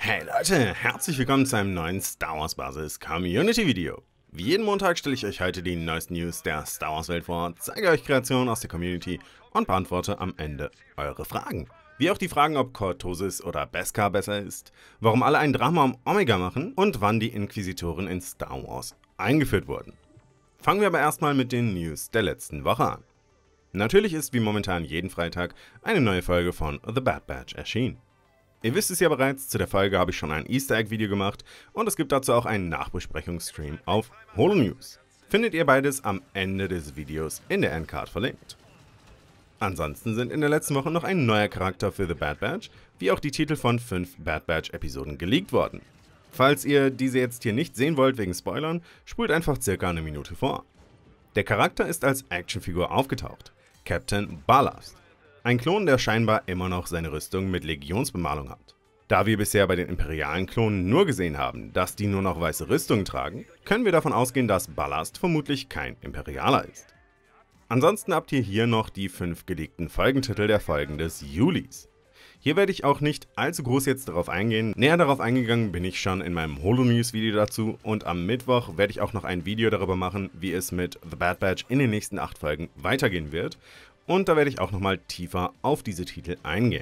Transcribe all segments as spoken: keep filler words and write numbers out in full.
Hey Leute, herzlich willkommen zu einem neuen Star Wars Basis Community Video. Wie jeden Montag stelle ich euch heute die neuesten News der Star Wars Welt vor, zeige euch Kreationen aus der Community und beantworte am Ende eure Fragen. Wie auch die Fragen, ob Cortosis oder Beskar besser ist, warum alle ein Drama um Omega machen und wann die Inquisitoren in Star Wars eingeführt wurden. Fangen wir aber erstmal mit den News der letzten Woche an. Natürlich ist wie momentan jeden Freitag eine neue Folge von The Bad Batch erschienen. Ihr wisst es ja bereits, zu der Folge habe ich schon ein Easter Egg Video gemacht und es gibt dazu auch einen Nachbesprechungsstream auf Holonews. Findet ihr beides am Ende des Videos in der Endcard verlinkt. Ansonsten sind in der letzten Woche noch ein neuer Charakter für The Bad Batch, wie auch die Titel von fünf Bad Batch Episoden geleakt worden. Falls ihr diese jetzt hier nicht sehen wollt wegen Spoilern, spult einfach circa eine Minute vor. Der Charakter ist als Actionfigur aufgetaucht, Captain Ballast. Ein Klon, der scheinbar immer noch seine Rüstung mit Legionsbemalung hat. Da wir bisher bei den imperialen Klonen nur gesehen haben, dass die nur noch weiße Rüstungen tragen, können wir davon ausgehen, dass Ballast vermutlich kein Imperialer ist. Ansonsten habt ihr hier noch die fünf geleakten Folgentitel der Folgen des Julis. Hier werde ich auch nicht allzu groß jetzt darauf eingehen, näher darauf eingegangen bin ich schon in meinem Holonews Video dazu und am Mittwoch werde ich auch noch ein Video darüber machen, wie es mit The Bad Batch in den nächsten acht Folgen weitergehen wird. Und da werde ich auch nochmal tiefer auf diese Titel eingehen.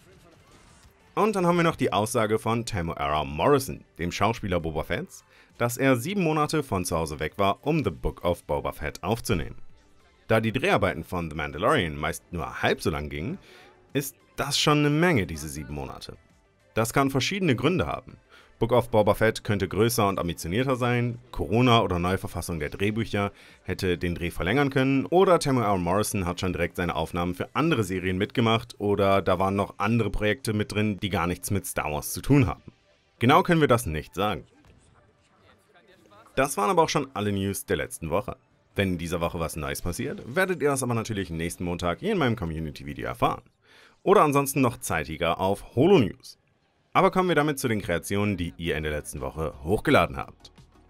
Und dann haben wir noch die Aussage von Temuera Morrison, dem Schauspieler Boba Fetts, dass er sieben Monate von zu Hause weg war, um The Book of Boba Fett aufzunehmen. Da die Dreharbeiten von The Mandalorian meist nur halb so lang gingen, ist das schon eine Menge, diese sieben Monate. Das kann verschiedene Gründe haben. Book of Boba Fett könnte größer und ambitionierter sein, Corona oder Neuverfassung der Drehbücher hätte den Dreh verlängern können oder Temuera Morrison hat schon direkt seine Aufnahmen für andere Serien mitgemacht oder da waren noch andere Projekte mit drin, die gar nichts mit Star Wars zu tun haben. Genau können wir das nicht sagen. Das waren aber auch schon alle News der letzten Woche. Wenn in dieser Woche was Neues passiert, werdet ihr das aber natürlich nächsten Montag hier in meinem Community-Video erfahren. Oder ansonsten noch zeitiger auf Holonews. Aber kommen wir damit zu den Kreationen, die ihr in der letzten Woche hochgeladen habt.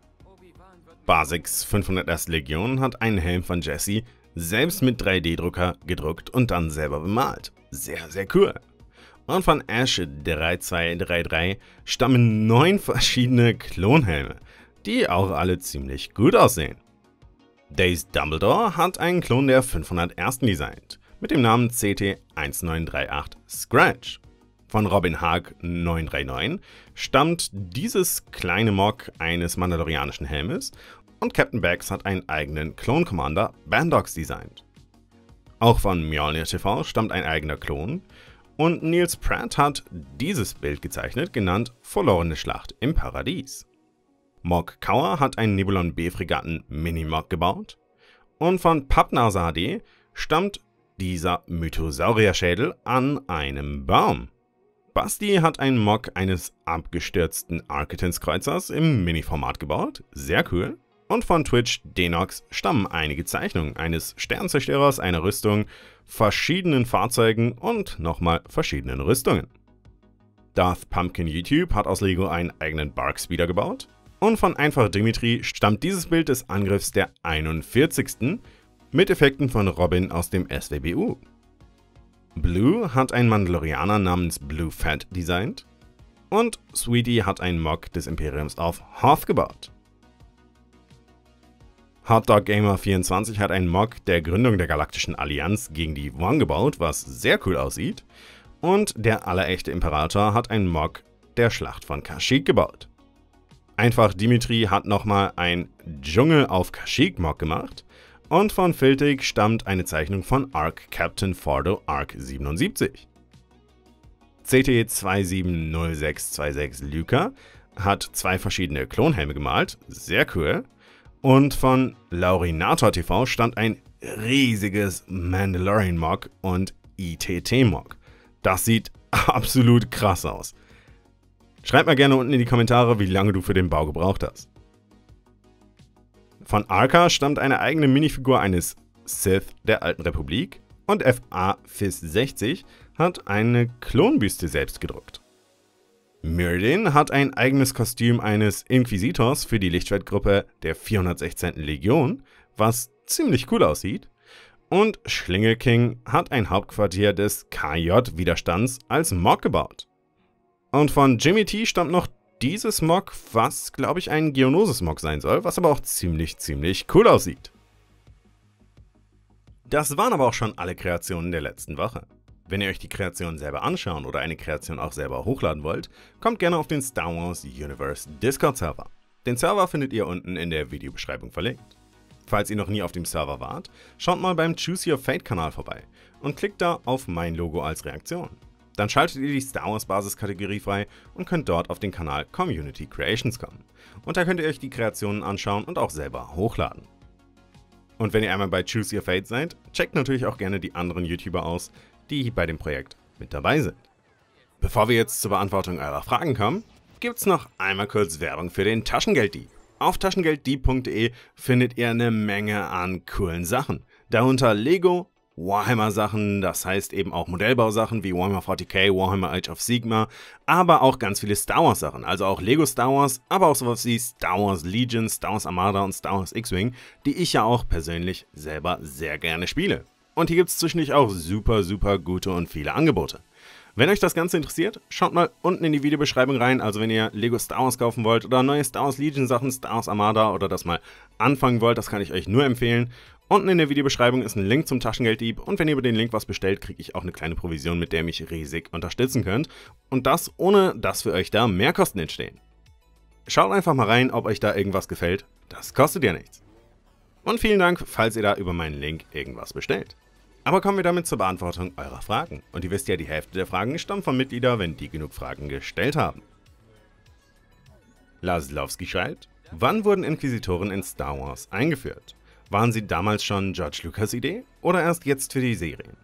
Basix fünfhundert erste Legion hat einen Helm von Jesse selbst mit drei D Drucker gedruckt und dann selber bemalt. Sehr, sehr cool. Und von Ash drei zwei drei drei stammen neun verschiedene Klonhelme, die auch alle ziemlich gut aussehen. Daze Dumbledore hat einen Klon der fünfhundertersten designt, mit dem Namen C T eins neun drei acht Scratch. Von Robin Haag neun drei neun stammt dieses kleine Mock eines mandalorianischen Helmes und Captain Bax hat einen eigenen Clone Commander Bandox designt. Auch von Mjolnir T V stammt ein eigener Klon und Niels Pratt hat dieses Bild gezeichnet, genannt Verlorene Schlacht im Paradies. Mog Kauer hat einen Nebulon B-Fregatten Mini-Mock gebaut und von Pappnase H D stammt dieser Mythosaurier-Schädel an einem Baum. Basti hat einen Mock eines abgestürzten Arquitens-Kreuzers im Mini-Format gebaut, sehr cool. Und von Twitch Denox stammen einige Zeichnungen eines Sternzerstörers, einer Rüstung, verschiedenen Fahrzeugen und nochmal verschiedenen Rüstungen. Darth Pumpkin YouTube hat aus Lego einen eigenen Barkspeeder gebaut. Und von Einfach Dimitri stammt dieses Bild des Angriffs der einundvierzigsten mit Effekten von Robin aus dem S W B U. Blue hat einen Mandalorianer namens Blue Fett designt und Sweetie hat einen Mock des Imperiums auf Hoth gebaut. Hotdog Gamer vierundzwanzig hat einen Mock der Gründung der Galaktischen Allianz gegen die Wong gebaut, was sehr cool aussieht. Und der allerechte Imperator hat einen Mock der Schlacht von Kashyyyk gebaut. Einfach Dimitri hat nochmal ein Dschungel auf Kashyyyk Mock gemacht. Und von Filtig stammt eine Zeichnung von Arc Captain Fordo Arc siebenundsiebzig. C T zwei sieben null sechs zwei sechs Luca hat zwei verschiedene Klonhelme gemalt, sehr cool. Und von Laurinator T V stammt ein riesiges Mandalorian Mock und I T T Mock. Das sieht absolut krass aus. Schreib mal gerne unten in die Kommentare, wie lange du für den Bau gebraucht hast. Von Arca stammt eine eigene Minifigur eines Sith der Alten Republik und F A Fizz sechzig hat eine Klonbüste selbst gedruckt. Myrdin hat ein eigenes Kostüm eines Inquisitors für die Lichtschwertgruppe der vierhundertsechzehnten Legion, was ziemlich cool aussieht. Und Schlinge King hat ein Hauptquartier des K J-Widerstands als Mock gebaut. Und von Jimmy T stammt noch dieses Mock, was, glaube ich, ein Geonosis-Mock sein soll, was aber auch ziemlich, ziemlich cool aussieht. Das waren aber auch schon alle Kreationen der letzten Woche. Wenn ihr euch die Kreationen selber anschauen oder eine Kreation auch selber hochladen wollt, kommt gerne auf den Star Wars Universe Discord-Server. Den Server findet ihr unten in der Videobeschreibung verlinkt. Falls ihr noch nie auf dem Server wart, schaut mal beim Choose Your Fate Kanal vorbei und klickt da auf mein Logo als Reaktion. Dann schaltet ihr die Star Wars Basiskategorie frei und könnt dort auf den Kanal Community Creations kommen. Und da könnt ihr euch die Kreationen anschauen und auch selber hochladen. Und wenn ihr einmal bei Choose Your Fate seid, checkt natürlich auch gerne die anderen YouTuber aus, die bei dem Projekt mit dabei sind. Bevor wir jetzt zur Beantwortung eurer Fragen kommen, gibt's noch einmal kurz Werbung für den Taschengelddieb. Auf taschengelddieb punkt de findet ihr eine Menge an coolen Sachen. Darunter Lego, Warhammer-Sachen, das heißt eben auch Modellbausachen wie Warhammer forty K, Warhammer Age of Sigmar, aber auch ganz viele Star Wars-Sachen, also auch Lego Star Wars, aber auch sowas wie Star Wars Legion, Star Wars Armada und Star Wars X-Wing, die ich ja auch persönlich selber sehr gerne spiele. Und hier gibt es zwischendurch auch super, super gute und viele Angebote. Wenn euch das Ganze interessiert, schaut mal unten in die Videobeschreibung rein, also wenn ihr Lego Star Wars kaufen wollt oder neue Star Wars Legion Sachen, Star Wars Armada oder das mal anfangen wollt, das kann ich euch nur empfehlen. Unten in der Videobeschreibung ist ein Link zum Taschengelddieb und wenn ihr über den Link was bestellt, kriege ich auch eine kleine Provision, mit der ihr mich riesig unterstützen könnt. Und das ohne, dass für euch da Mehrkosten entstehen. Schaut einfach mal rein, ob euch da irgendwas gefällt, das kostet ja nichts. Und vielen Dank, falls ihr da über meinen Link irgendwas bestellt. Aber kommen wir damit zur Beantwortung eurer Fragen. Und ihr wisst ja, die Hälfte der Fragen stammen von Mitgliedern, wenn die genug Fragen gestellt haben. Laszlowski schreibt, wann wurden Inquisitoren in Star Wars eingeführt? Waren sie damals schon George Lucas' Idee oder erst jetzt für die Serien?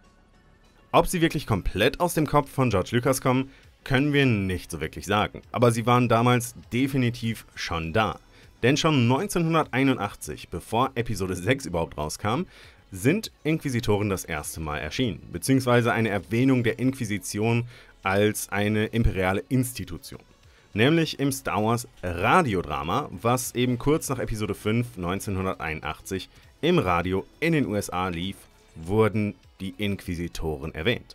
Ob sie wirklich komplett aus dem Kopf von George Lucas kommen, können wir nicht so wirklich sagen. Aber sie waren damals definitiv schon da. Denn schon neunzehnhunderteinundachtzig, bevor Episode sechs überhaupt rauskam, sind Inquisitoren das erste Mal erschienen, beziehungsweise eine Erwähnung der Inquisition als eine imperiale Institution. Nämlich im Star Wars Radiodrama, was eben kurz nach Episode fünf neunzehnhunderteinundachtzig im Radio in den U S A lief, wurden die Inquisitoren erwähnt.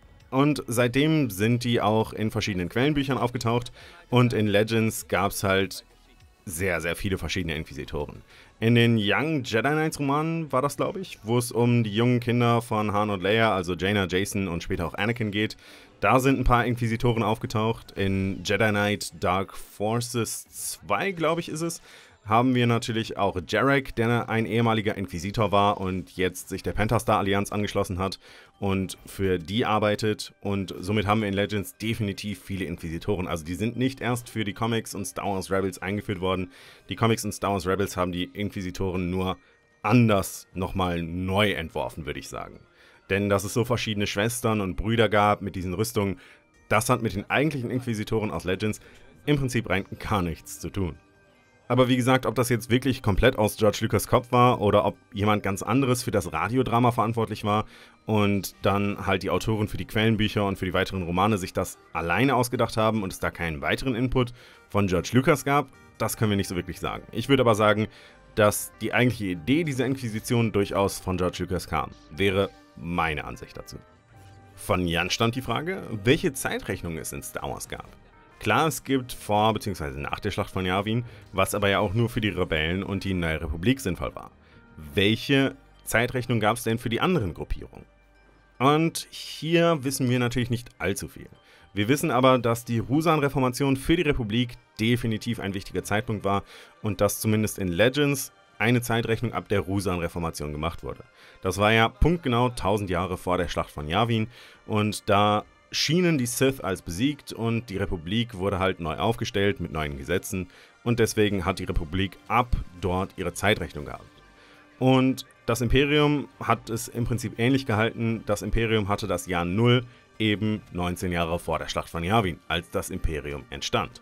Und seitdem sind die auch in verschiedenen Quellenbüchern aufgetaucht und in Legends gab es halt sehr, sehr viele verschiedene Inquisitoren. In den Young Jedi Knights Romanen war das, glaube ich, wo es um die jungen Kinder von Han und Leia, also Jaina, Jason und später auch Anakin geht. Da sind ein paar Inquisitoren aufgetaucht. In Jedi Knight Dark Forces zwei, glaube ich, ist es, haben wir natürlich auch Jarek, der ein ehemaliger Inquisitor war und jetzt sich der Pentastar-Allianz angeschlossen hat und für die arbeitet. Und somit haben wir in Legends definitiv viele Inquisitoren. Also die sind nicht erst für die Comics und Star Wars Rebels eingeführt worden. Die Comics und Star Wars Rebels haben die Inquisitoren nur anders nochmal neu entworfen, würde ich sagen. Denn dass es so verschiedene Schwestern und Brüder gab mit diesen Rüstungen, das hat mit den eigentlichen Inquisitoren aus Legends im Prinzip rein gar nichts zu tun. Aber wie gesagt, ob das jetzt wirklich komplett aus George Lucas Kopf war oder ob jemand ganz anderes für das Radiodrama verantwortlich war und dann halt die Autoren für die Quellenbücher und für die weiteren Romane sich das alleine ausgedacht haben und es da keinen weiteren Input von George Lucas gab, das können wir nicht so wirklich sagen. Ich würde aber sagen, dass die eigentliche Idee dieser Inquisition durchaus von George Lucas kam, wäre meine Ansicht dazu. Von Jan stammt die Frage, welche Zeitrechnung es in Star Wars gab. Klar, es gibt vor bzw. nach der Schlacht von Yavin, was aber ja auch nur für die Rebellen und die Neue Republik sinnvoll war. Welche Zeitrechnung gab es denn für die anderen Gruppierungen? Und hier wissen wir natürlich nicht allzu viel. Wir wissen aber, dass die Ruusan-Reformation für die Republik definitiv ein wichtiger Zeitpunkt war und dass zumindest in Legends eine Zeitrechnung ab der Ruusan-Reformation gemacht wurde. Das war ja punktgenau tausend Jahre vor der Schlacht von Yavin und da schienen die Sith als besiegt und die Republik wurde halt neu aufgestellt mit neuen Gesetzen und deswegen hat die Republik ab dort ihre Zeitrechnung gehabt. Und das Imperium hat es im Prinzip ähnlich gehalten. Das Imperium hatte das Jahr null eben neunzehn Jahre vor der Schlacht von Yavin, als das Imperium entstand.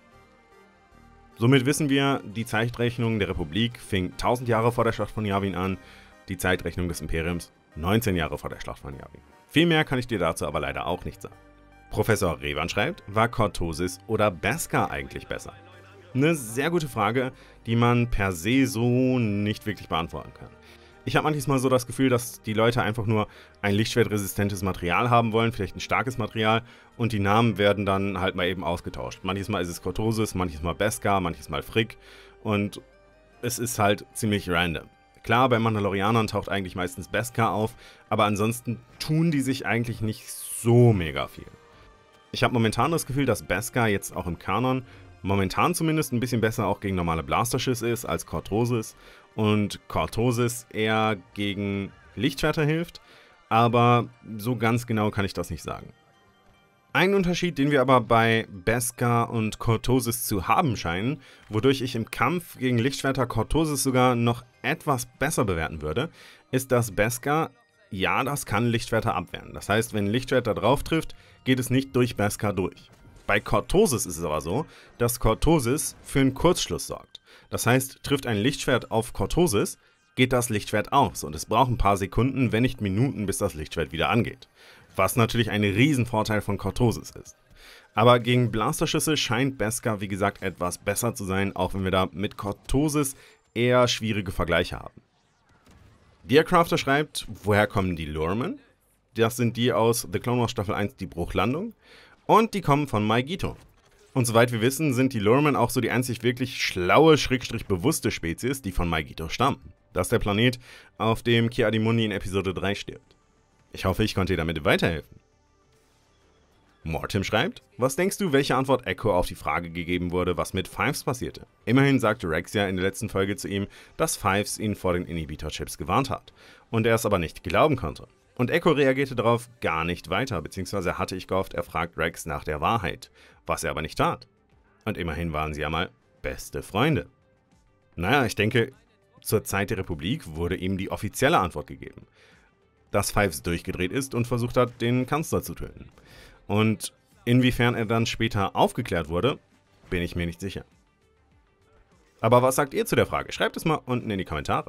Somit wissen wir, die Zeitrechnung der Republik fing tausend Jahre vor der Schlacht von Yavin an, die Zeitrechnung des Imperiums neunzehn Jahre vor der Schlacht von Yavin. Viel mehr kann ich dir dazu aber leider auch nicht sagen. Professor Revan schreibt, war Cortosis oder Beskar eigentlich besser? Eine sehr gute Frage, die man per se so nicht wirklich beantworten kann. Ich habe manchmal so das Gefühl, dass die Leute einfach nur ein lichtschwertresistentes Material haben wollen, vielleicht ein starkes Material, und die Namen werden dann halt mal eben ausgetauscht. Manches Mal ist es Cortosis, manches Mal Beskar, manches Mal Frick, und es ist halt ziemlich random. Klar, bei Mandalorianern taucht eigentlich meistens Beskar auf, aber ansonsten tun die sich eigentlich nicht so mega viel. Ich habe momentan das Gefühl, dass Beskar jetzt auch im Kanon momentan zumindest ein bisschen besser auch gegen normale Blasterschüsse ist als Cortosis und Cortosis eher gegen Lichtschwerter hilft, aber so ganz genau kann ich das nicht sagen. Ein Unterschied, den wir aber bei Beskar und Cortosis zu haben scheinen, wodurch ich im Kampf gegen Lichtschwerter Cortosis sogar noch etwas besser bewerten würde, ist, dass Beskar, ja, das kann Lichtschwerter abwehren. Das heißt, wenn ein Lichtschwert da drauf trifft, geht es nicht durch Beskar durch. Bei Cortosis ist es aber so, dass Cortosis für einen Kurzschluss sorgt. Das heißt, trifft ein Lichtschwert auf Cortosis, geht das Lichtschwert aus und es braucht ein paar Sekunden, wenn nicht Minuten, bis das Lichtschwert wieder angeht. Was natürlich ein Riesenvorteil von Cortosis ist. Aber gegen Blasterschüsse scheint Beskar, wie gesagt, etwas besser zu sein, auch wenn wir da mit Cortosis eher schwierige Vergleiche haben. Dearcrafter schreibt, woher kommen die Lurmen? Das sind die aus The Clone Wars Staffel eins, die Bruchlandung. Und die kommen von Maigito. Und soweit wir wissen, sind die Lurmen auch so die einzig wirklich schlaue, schrägstrich bewusste Spezies, die von Maigito stammen. Das ist der Planet, auf dem Ki-Adi-Mundi in Episode drei stirbt. Ich hoffe, ich konnte dir damit weiterhelfen. Mortim schreibt, was denkst du, welche Antwort Echo auf die Frage gegeben wurde, was mit Fives passierte? Immerhin sagte Rex ja in der letzten Folge zu ihm, dass Fives ihn vor den Inhibitor-Chips gewarnt hat. Und er es aber nicht glauben konnte. Und Echo reagierte darauf gar nicht weiter, beziehungsweise hatte ich gehofft, er fragt Rex nach der Wahrheit, was er aber nicht tat. Und immerhin waren sie ja mal beste Freunde. Naja, ich denke, zur Zeit der Republik wurde ihm die offizielle Antwort gegeben. Dass Fives durchgedreht ist und versucht hat, den Kanzler zu töten. Und inwiefern er dann später aufgeklärt wurde, bin ich mir nicht sicher. Aber was sagt ihr zu der Frage? Schreibt es mal unten in die Kommentare.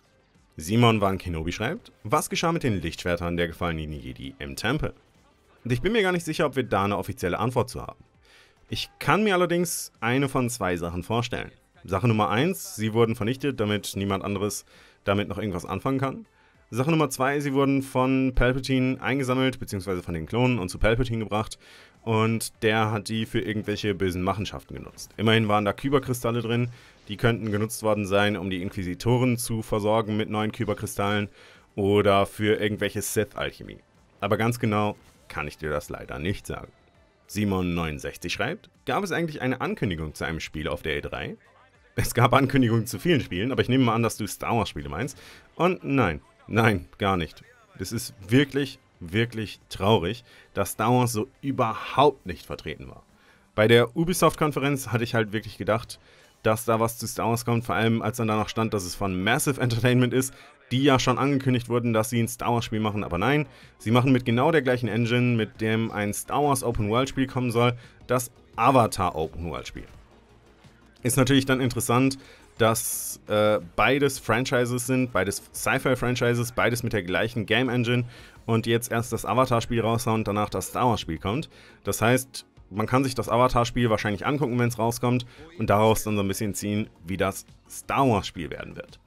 Simon Van Kenobi schreibt, was geschah mit den Lichtschwertern der gefallenen Jedi im Tempel? Und ich bin mir gar nicht sicher, ob wir da eine offizielle Antwort zu haben. Ich kann mir allerdings eine von zwei Sachen vorstellen. Sache Nummer eins, sie wurden vernichtet, damit niemand anderes damit noch irgendwas anfangen kann. Sache Nummer zwei, sie wurden von Palpatine eingesammelt, beziehungsweise von den Klonen und zu Palpatine gebracht. Und der hat die für irgendwelche bösen Machenschaften genutzt. Immerhin waren da Kyberkristalle drin, die könnten genutzt worden sein, um die Inquisitoren zu versorgen mit neuen Kyberkristallen oder für irgendwelche Sith-Alchemie. Aber ganz genau kann ich dir das leider nicht sagen. Simon neunundsechzig schreibt, gab es eigentlich eine Ankündigung zu einem Spiel auf der E drei? Es gab Ankündigungen zu vielen Spielen, aber ich nehme mal an, dass du Star Wars Spiele meinst. Und nein, nein, gar nicht. Das ist wirklich, wirklich traurig, dass Star Wars so überhaupt nicht vertreten war. Bei der Ubisoft-Konferenz hatte ich halt wirklich gedacht, dass da was zu Star Wars kommt, vor allem als dann danach stand, dass es von Massive Entertainment ist, die ja schon angekündigt wurden, dass sie ein Star Wars Spiel machen, aber nein, sie machen mit genau der gleichen Engine, mit dem ein Star Wars Open World Spiel kommen soll, das Avatar Open World Spiel. Ist natürlich dann interessant, dass äh, beides Franchises sind, beides Sci-Fi-Franchises, beides mit der gleichen Game Engine und jetzt erst das Avatar-Spiel raushauen und danach das Star Wars-Spiel kommt. Das heißt, man kann sich das Avatar-Spiel wahrscheinlich angucken, wenn es rauskommt und daraus dann so ein bisschen ziehen, wie das Star Wars-Spiel werden wird.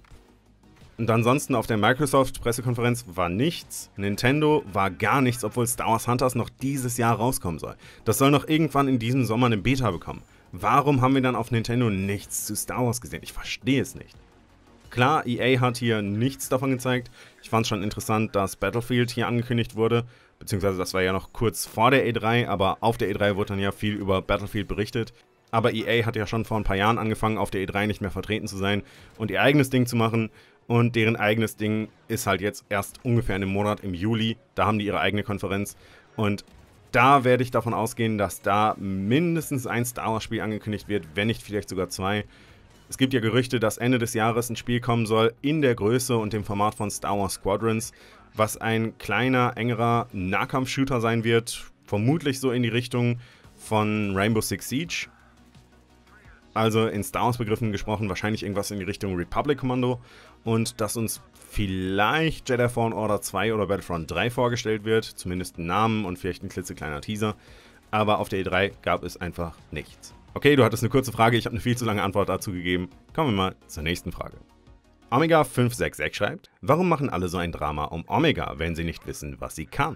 Und ansonsten auf der Microsoft-Pressekonferenz war nichts, Nintendo war gar nichts, obwohl Star Wars Hunters noch dieses Jahr rauskommen soll. Das soll noch irgendwann in diesem Sommer eine Beta bekommen. Warum haben wir dann auf Nintendo nichts zu Star Wars gesehen? Ich verstehe es nicht. Klar, E A hat hier nichts davon gezeigt. Ich fand es schon interessant, dass Battlefield hier angekündigt wurde. Beziehungsweise das war ja noch kurz vor der E drei, aber auf der E drei wurde dann ja viel über Battlefield berichtet. Aber E A hat ja schon vor ein paar Jahren angefangen, auf der E drei nicht mehr vertreten zu sein und ihr eigenes Ding zu machen. Und deren eigenes Ding ist halt jetzt erst ungefähr in einem Monat, im Juli. Da haben die ihre eigene Konferenz. Und da werde ich davon ausgehen, dass da mindestens ein Star Wars Spiel angekündigt wird, wenn nicht vielleicht sogar zwei. Es gibt ja Gerüchte, dass Ende des Jahres ein Spiel kommen soll in der Größe und dem Format von Star Wars Squadrons, was ein kleiner, engerer Nahkampf-Shooter sein wird, vermutlich so in die Richtung von Rainbow Six Siege. Also in Star Wars Begriffen gesprochen, wahrscheinlich irgendwas in die Richtung Republic Commando und dass uns vielleicht Jedi Fallen Order zwei oder Battlefront drei vorgestellt wird, zumindest ein Namen und vielleicht ein klitzekleiner Teaser, aber auf der E drei gab es einfach nichts. Okay, du hattest eine kurze Frage, ich habe eine viel zu lange Antwort dazu gegeben. Kommen wir mal zur nächsten Frage. Omega fünf sechs sechs schreibt, warum machen alle so ein Drama um Omega, wenn sie nicht wissen, was sie kann?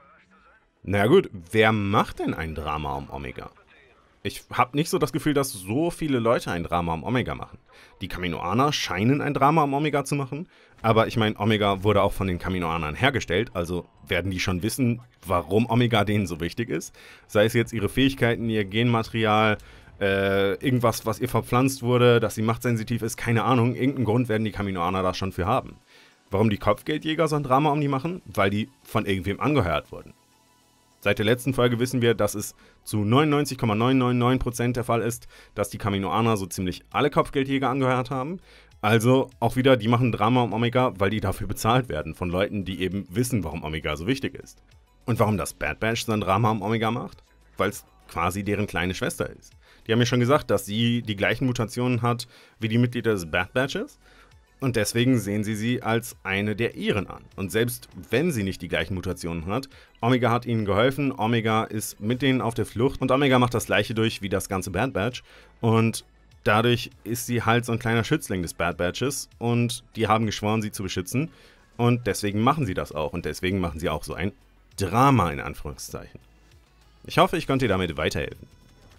Na gut, wer macht denn ein Drama um Omega? Ich habe nicht so das Gefühl, dass so viele Leute ein Drama um Omega machen. Die Kaminoaner scheinen ein Drama um Omega zu machen, aber ich meine, Omega wurde auch von den Kaminoanern hergestellt, also werden die schon wissen, warum Omega denen so wichtig ist. Sei es jetzt ihre Fähigkeiten, ihr Genmaterial, äh, irgendwas, was ihr verpflanzt wurde, dass sie machtsensitiv ist, keine Ahnung, irgendeinen Grund werden die Kaminoaner da schon für haben. Warum die Kopfgeldjäger so ein Drama um die machen? Weil die von irgendwem angeheuert wurden. Seit der letzten Folge wissen wir, dass es zu neunundneunzig Komma neunhundertneunundneunzig Prozent der Fall ist, dass die Kaminoaner so ziemlich alle Kopfgeldjäger angeheuert haben. Also auch wieder, die machen Drama um Omega, weil die dafür bezahlt werden von Leuten, die eben wissen, warum Omega so wichtig ist. Und warum das Bad Batch so ein Drama um Omega macht? Weil es quasi deren kleine Schwester ist. Die haben mir schon gesagt, dass sie die gleichen Mutationen hat wie die Mitglieder des Bad Batches. Und deswegen sehen sie sie als eine der ihren an. Und selbst wenn sie nicht die gleichen Mutationen hat, Omega hat ihnen geholfen, Omega ist mit denen auf der Flucht und Omega macht das gleiche durch wie das ganze Bad Batch. Und dadurch ist sie halt so ein kleiner Schützling des Bad Batches und die haben geschworen, sie zu beschützen. Und deswegen machen sie das auch und deswegen machen sie auch so ein Drama in Anführungszeichen. Ich hoffe, ich konnte dir damit weiterhelfen.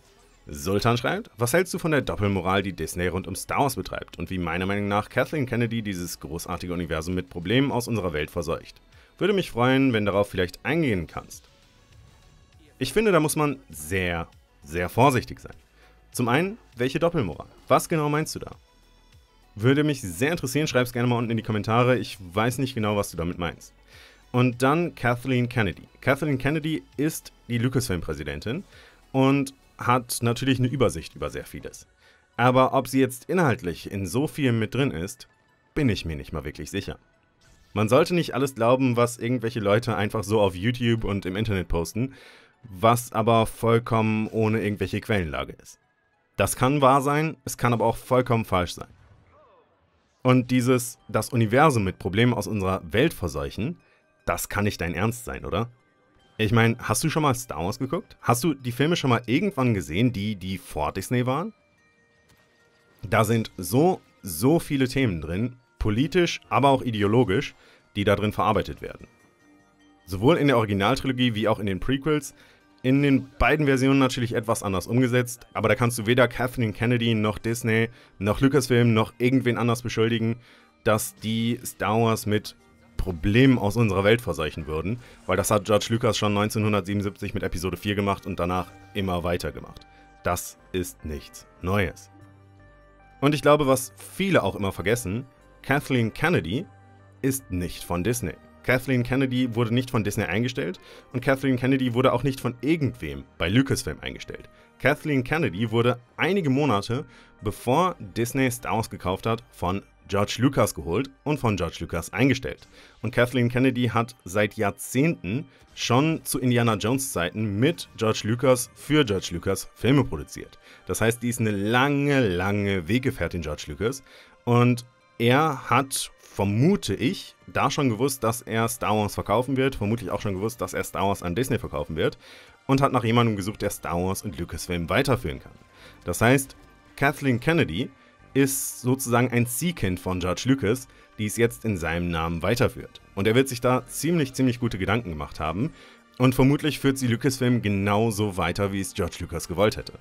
Sultan schreibt, was hältst du von der Doppelmoral, die Disney rund um Star Wars betreibt und wie meiner Meinung nach Kathleen Kennedy dieses großartige Universum mit Problemen aus unserer Welt verseucht? Würde mich freuen, wenn darauf vielleicht eingehen kannst. Ich finde, da muss man sehr, sehr vorsichtig sein. Zum einen, welche Doppelmoral? Was genau meinst du da? Würde mich sehr interessieren, schreib es gerne mal unten in die Kommentare, ich weiß nicht genau, was du damit meinst. Und dann Kathleen Kennedy. Kathleen Kennedy ist die Lucasfilm-Präsidentin und hat natürlich eine Übersicht über sehr vieles. Aber ob sie jetzt inhaltlich in so viel mit drin ist, bin ich mir nicht mal wirklich sicher. Man sollte nicht alles glauben, was irgendwelche Leute einfach so auf YouTube und im Internet posten, was aber vollkommen ohne irgendwelche Quellenlage ist. Das kann wahr sein, es kann aber auch vollkommen falsch sein. Und dieses, das Universum mit Problemen aus unserer Welt verseuchen, das kann nicht dein Ernst sein, oder? Ich meine, hast du schon mal Star Wars geguckt? Hast du die Filme schon mal irgendwann gesehen, die, die vor Disney waren? Da sind so, so viele Themen drin, politisch, aber auch ideologisch, die da drin verarbeitet werden. Sowohl in der Originaltrilogie wie auch in den Prequels, in den beiden Versionen natürlich etwas anders umgesetzt, aber da kannst du weder Kathleen Kennedy noch Disney, noch Lucasfilm, noch irgendwen anders beschuldigen, dass die Star Wars mit Problemen aus unserer Welt verseuchen würden, weil das hat George Lucas schon neunzehnhundertsiebenundsiebzig mit Episode vier gemacht und danach immer weiter gemacht. Das ist nichts Neues. Und ich glaube, was viele auch immer vergessen, Kathleen Kennedy ist nicht von Disney. Kathleen Kennedy wurde nicht von Disney eingestellt und Kathleen Kennedy wurde auch nicht von irgendwem bei Lucasfilm eingestellt. Kathleen Kennedy wurde einige Monate, bevor Disney Star Wars gekauft hat, von George Lucas geholt und von George Lucas eingestellt. Und Kathleen Kennedy hat seit Jahrzehnten schon zu Indiana Jones Zeiten mit George Lucas für George Lucas Filme produziert. Das heißt, die ist eine lange, lange Weggefährtin George Lucas und er hat, vermute ich, da schon gewusst, dass er Star Wars verkaufen wird, vermutlich auch schon gewusst, dass er Star Wars an Disney verkaufen wird und hat nach jemandem gesucht, der Star Wars und Lucasfilm weiterführen kann. Das heißt, Kathleen Kennedy ist sozusagen ein Ziehkind von George Lucas, die es jetzt in seinem Namen weiterführt. Und er wird sich da ziemlich, ziemlich gute Gedanken gemacht haben und vermutlich führt sie Lucasfilm genauso weiter, wie es George Lucas gewollt hätte.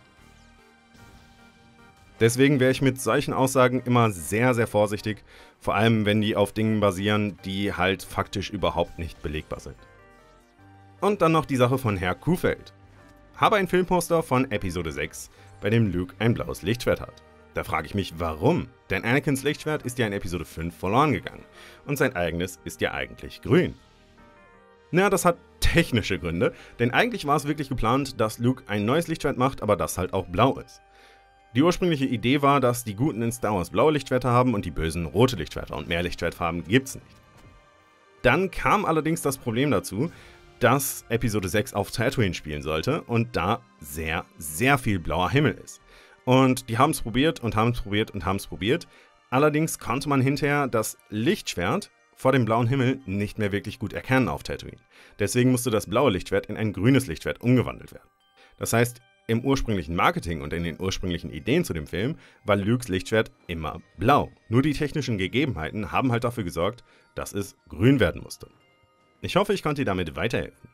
Deswegen wäre ich mit solchen Aussagen immer sehr, sehr vorsichtig, vor allem wenn die auf Dingen basieren, die halt faktisch überhaupt nicht belegbar sind. Und dann noch die Sache von Herr Kuhfeld. Habe ein Filmposter von Episode sechs, bei dem Luke ein blaues Lichtschwert hat. Da frage ich mich, warum? Denn Anakins Lichtschwert ist ja in Episode fünf verloren gegangen und sein eigenes ist ja eigentlich grün. Na, das hat technische Gründe, denn eigentlich war es wirklich geplant, dass Luke ein neues Lichtschwert macht, aber das halt auch blau ist. Die ursprüngliche Idee war, dass die Guten in Star Wars blaue Lichtschwerter haben und die Bösen rote Lichtschwerter und mehr Lichtschwertfarben gibt's nicht. Dann kam allerdings das Problem dazu, dass Episode sechs auf Tatooine spielen sollte und da sehr, sehr viel blauer Himmel ist. Und die haben es probiert und haben es probiert und haben es probiert. Allerdings konnte man hinterher das Lichtschwert vor dem blauen Himmel nicht mehr wirklich gut erkennen auf Tatooine. Deswegen musste das blaue Lichtschwert in ein grünes Lichtschwert umgewandelt werden. Das heißt, Im ursprünglichen Marketing und in den ursprünglichen Ideen zu dem Film war Lukes Lichtschwert immer blau. Nur die technischen Gegebenheiten haben halt dafür gesorgt, dass es grün werden musste. Ich hoffe, ich konnte dir damit weiterhelfen.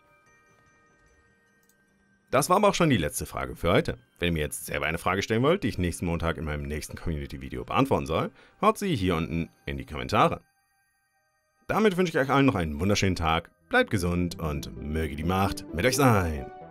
Das war aber auch schon die letzte Frage für heute. Wenn ihr mir jetzt selber eine Frage stellen wollt, die ich nächsten Montag in meinem nächsten Community-Video beantworten soll, haut sie hier unten in die Kommentare. Damit wünsche ich euch allen noch einen wunderschönen Tag, bleibt gesund und möge die Macht mit euch sein.